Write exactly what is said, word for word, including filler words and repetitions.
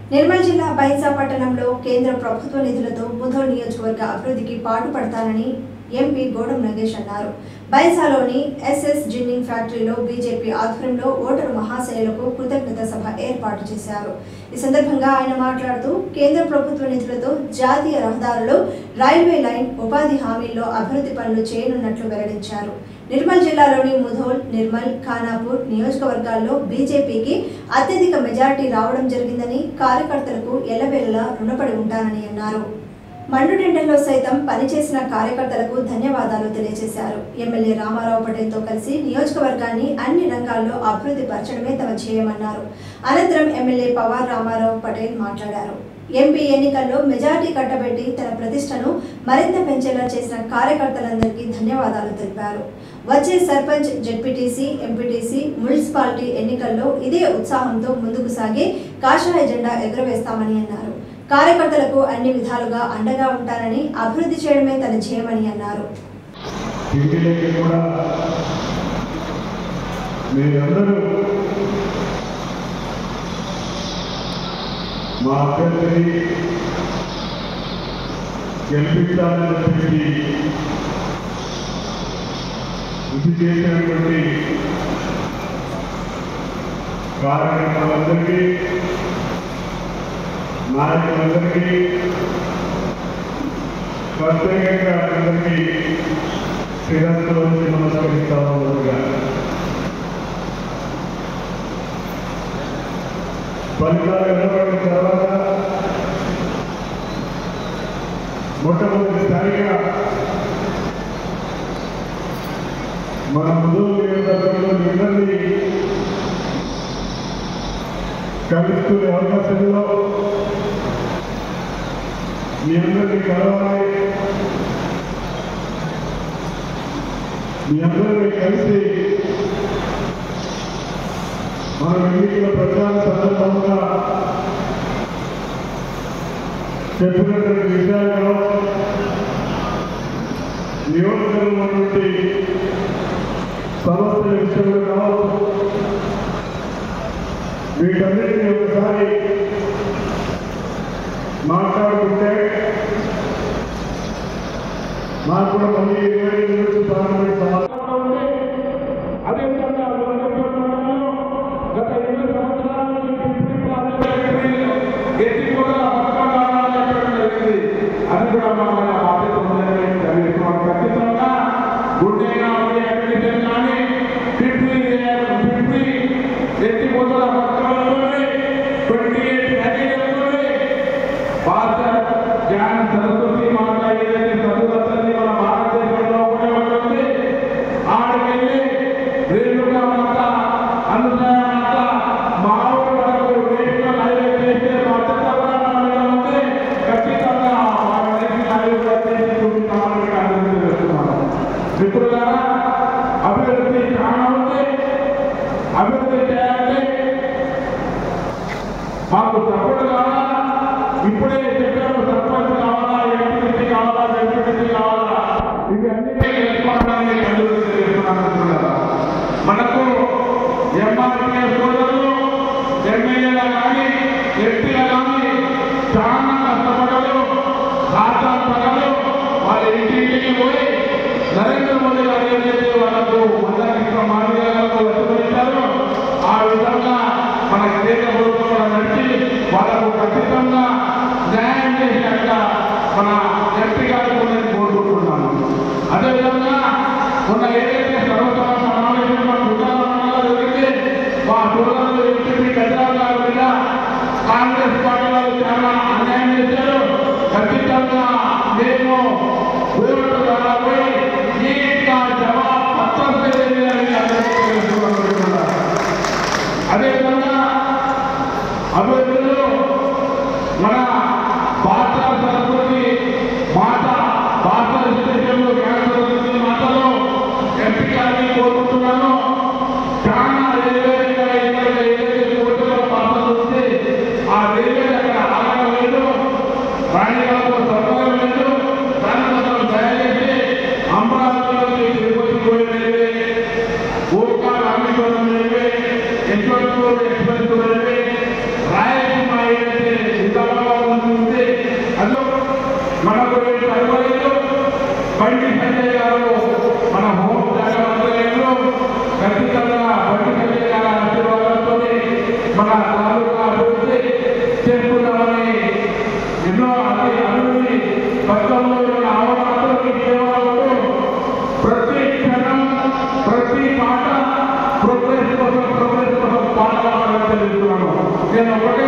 నిర్మల్ జిల్లా బైంసా పట్టణంలో కేంద్ర ప్రభుత్వ నిధులతో ముధోల్ నియోజకవర్గ అభివృద్ధికి పాటుపడతానని ఎంపీ గోడం నగేష్ అన్నారు. బైంసాలోని ఎస్ఎస్ జిన్నింగ్ ఫ్యాక్టరీలో బీజేపీ ఆధ్వర్యంలో ఓటరు మహాశయులకు కృతజ్ఞత సభ ఏర్పాటు చేశారు. ఈ సందర్భంగా ఆయన మాట్లాడుతూ కేంద్ర ప్రభుత్వ నిధులతో జాతీయ రహదారులు, రైల్వే లైన్, ఉపాధి హామీల్లో అభివృద్ధి పనులు చేయనున్నట్లు వెల్లడించారు. నిర్మల్ జిల్లాలోని ముధోల్, నిర్మల్, ఖానాపూర్ నియోజకవర్గాల్లో బీజేపీకి అత్యధిక మెజారిటీ రావడం జరిగిందని, కార్యకర్తలకు ఎల్లవేళలా రుణపడి ఉంటానని అన్నారు. మండుటెండల్లో సైతం పనిచేసిన కార్యకర్తలకు ధన్యవాదాలు తెలియజేశారు. ఎమ్మెల్యే రామారావు పటేల్తో కలిసి నియోజకవర్గాన్ని అన్ని రంగాల్లో అభివృద్ధి పరచడమే తమ ధ్యేయమన్నారు. అనంతరం ఎమ్మెల్యే పవార్ రామారావు పటేల్ మాట్లాడారు. ఎంపీ ఎన్నికల్లో మెజార్టీ కట్టబెట్టి తన ప్రతిష్టను మరింత పెంచేలా చేసిన కార్యకర్తలందరికీ ధన్యవాదాలు తెలిపారు. వచ్చే సర్పంచ్, జెడ్పీటీసీ, ఎంపీటీసీ, మున్సిపాలిటీ ఎన్నికల్లో ఇదే ఉత్సాహంతో ముందుకు సాగి కాషాయ జెండా ఎగురవేస్తామని అన్నారు. కార్యకర్తలకు అన్ని విధాలుగా అండగా ఉంటారని, అభివృద్ధి చేయడమే తన ధ్యేయమని అన్నారు. మా అభ్యర్థిని గెలిపించాలని చెప్పి కృషి చేసినటువంటి కార్యకర్తలందరికీ, నాయకులందరికీ, ప్రత్యేకంగా అందరికీ శిరస్సులో నమస్కరిస్తాము. ఫలితాలు వెలువడిన తర్వాత మొట్టమొదటిసారిగా మన ముధోల్ నియోజకవర్గంలో అందరినీ కలుసుకునే అవకాశంలో మీ అందరినీ కలవాలి, మీ అందరినీ కలిసి మన ఎన్నికల ప్రచార సందర్భంగా చెప్పినటువంటి విషయాలు, నియోజకవర్గంలో నుండి సమస్యల విషయంలో కావచ్చు, వీటన్నిటిని ఒకసారి మాట్లాడుకుంటే మాకు కూడా మళ్ళీ ఇరవై నిమిషాలు పార్లమెంట్ అదేవిధంగా గత ఎనిమిది సంవత్సరాల అది కూడా మన బాధ్యత ఉందని ఖచ్చితంగా గుండెగా ఉండే అడ్మిషన్ కానీ ఫిఫ్టీ ఫిఫ్టీ ఎత్తిపోతున్న పథకాలతోనే ట్వంటీ ఎయిట్ ప్యాకేజీలతోనే భారత జ్ఞాన సరస్వతి మాత ఏదైతే చదువుతుంది మన భారతదేశంలో కూడా ఉంటుంది. ఆడికెళ్ళి రేణుకా మాత, అనుసూయ మాత, మావుడు వరకు నేషనల్ హైవే చేసే బాధ్యత కూడా మన మీద ఉంది. ఖచ్చితంగా మిత్రులారా, అభివృద్ధి చాలా ఉంది. అభివృద్ధి చేయాలంటే మాకు సపోర్ట్ కావాలా. ఇప్పుడే చెప్పారు, సర్పంచ్ కావాలా, ఎంపీటీ కావాలా, ఎంపీటీ కావాలా, ఇవి అన్ని తెలుసుకోవడానికి అభివృద్ధి చేస్తున్నాను. మనకు ఎంఆర్పీ సోదరులు, ఎమ్మెల్యేల కానీ, ఎంపీల కానీ చాలా కష్టపడలు, రాష్ట్రాల పగలు వాళ్ళ ఇంటింటికి పోయి నరేంద్ర మోదీ గారు ఏదైతే వాళ్ళకు మందకృష్ణ మాదిరి గారు వచ్చిపోయించారు, ఆ విధంగా మన కేంద్ర ప్రభుత్వం నడిచి వాళ్ళకు ఖచ్చితంగా న్యాయం చేసినట్ట మన ఎంపీ గారికి నేను కోరుకుంటున్నాను. అదేవిధంగా మొన్న ఏదైతే సర్వసభ సమావేశంలో గుజరాత్ జరిగితే మా సోదరులు ఎంపీ గజరాజ్ గారి మీద కాంగ్రెస్ పార్టీ వాళ్ళు చాలా అన్యాయం చేశారు. ఖచ్చితంగా మేము అదేవిధంగా అభివృద్ధిలో మన భారత సరస్వతి మాత, భారత విశేషంలో జ్ఞాన సరస్వతి మాతలో ఎంపీ గారిని కోరుకుంటున్నాను. చాలా రైల్వే ఏదైతే కోర్టులో పాత్రలు వస్తే ఆ రైల్వే అక్కడ ఆగడం లేదు, రాణిగారు సౌకర్యం లేదు. దానికోసం దయచేసి అమరావతిలో తిరుపతి పోయే రైల్వే, ఓకార్ అమృతవరం railway, Yeshwantpur express railway, Rayalaseema ఏదైతే ఒకటే